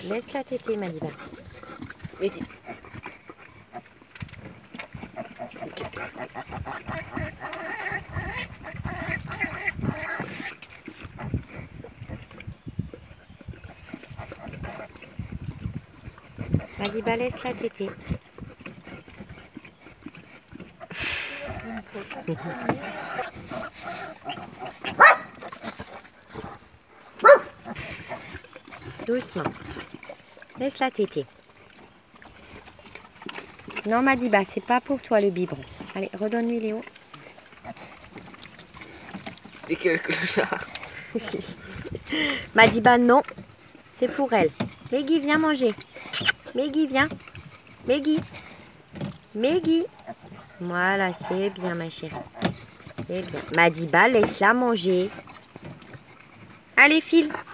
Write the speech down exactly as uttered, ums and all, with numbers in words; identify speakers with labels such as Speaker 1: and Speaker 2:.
Speaker 1: Laisse-la téter, Madiba.
Speaker 2: Meggy.
Speaker 1: Madiba, laisse-la téter. Doucement. Laisse-la téter. Non, Madiba, c'est pas pour toi le biberon. Allez, redonne-lui Léo.
Speaker 2: Et quel clochard.
Speaker 1: Madiba, non. C'est pour elle. Meggy, viens manger. Meggy, viens. Meggy. Meggy. Voilà, c'est bien, ma chérie. C'est bien. Madiba, laisse-la manger. Allez, file.